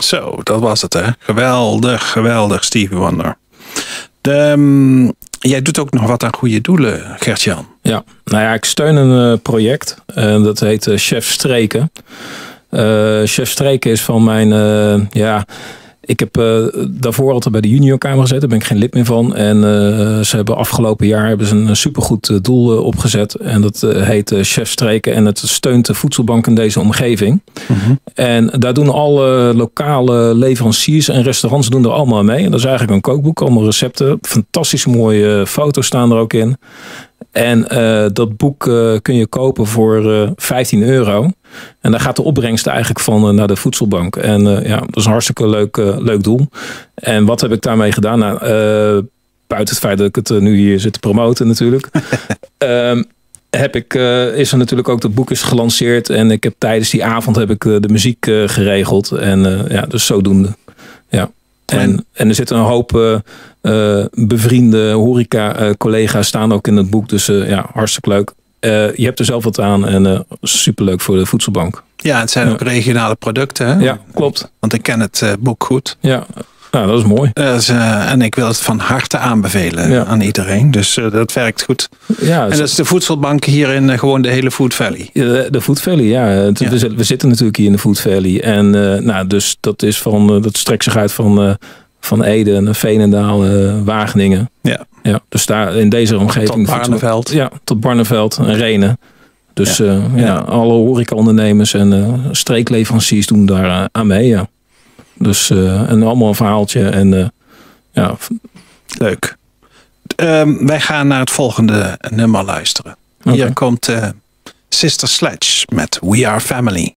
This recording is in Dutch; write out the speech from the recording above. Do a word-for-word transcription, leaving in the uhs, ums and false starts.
Zo, dat was het, hè? Geweldig, geweldig, Stevie Wonder. De, um, jij doet ook nog wat aan goede doelen, Gert-Jan. Ja, nou ja, ik steun een uh, project. Uh, dat heet uh, Chef Streken. Uh, Chef Streken is van mijn... Uh, ja, ik heb uh, daarvoor altijd bij de juniorkamer gezeten. Daar ben ik geen lid meer van. En uh, ze hebben afgelopen jaar hebben ze een supergoed uh, doel uh, opgezet. En dat uh, heet uh, Chef Streken. En het steunt de voedselbank in deze omgeving. Mm-hmm. En daar doen alle lokale leveranciers en restaurants doen er allemaal mee. En dat is eigenlijk een kookboek. Allemaal recepten. Fantastisch mooie uh, foto's staan er ook in. En uh, dat boek uh, kun je kopen voor uh, vijftien euro. En daar gaat de opbrengst eigenlijk van uh, naar de voedselbank. En uh, ja, dat is een hartstikke leuk, uh, leuk doel. En wat heb ik daarmee gedaan? Nou, uh, buiten het feit dat ik het uh, nu hier zit te promoten natuurlijk. um, heb ik, uh, is er natuurlijk ook dat boek is gelanceerd. En ik heb tijdens die avond heb ik uh, de muziek uh, geregeld. En uh, ja, dus zodoende. Ja. En, en er zitten een hoop uh, uh, bevriende horeca-collega's staan ook in het boek. Dus uh, ja, hartstikke leuk. Uh, je hebt er zelf wat aan en uh, superleuk voor de voedselbank. Ja, het zijn ja. ook regionale producten. Hè? Ja, klopt. Want ik ken het uh, boek goed. Ja, nou, dat is mooi. Dus, uh, en ik wil het van harte aanbevelen ja. aan iedereen. Dus uh, dat werkt goed. Ja, en dat is de voedselbank hier in uh, gewoon de hele Food Valley. De, de Food Valley, ja. Het, ja. We, we zitten natuurlijk hier in de Food Valley. En uh, nou, dus dat is van, uh, dat strekt zich uit van, uh, van Ede naar Veenendaal, uh, Wageningen. Ja. Ja. Dus daar in deze omgeving. Tot Barneveld. Ja, tot Barneveld en Renen. Dus ja. Uh, ja, ja. alle horecaondernemers en uh, streekleveranciers doen daar uh, aan mee, ja. Dus uh, en allemaal een verhaaltje. En, uh, ja. Leuk. Um, wij gaan naar het volgende nummer luisteren. Okay. Hier komt uh, Sister Sledge met We Are Family.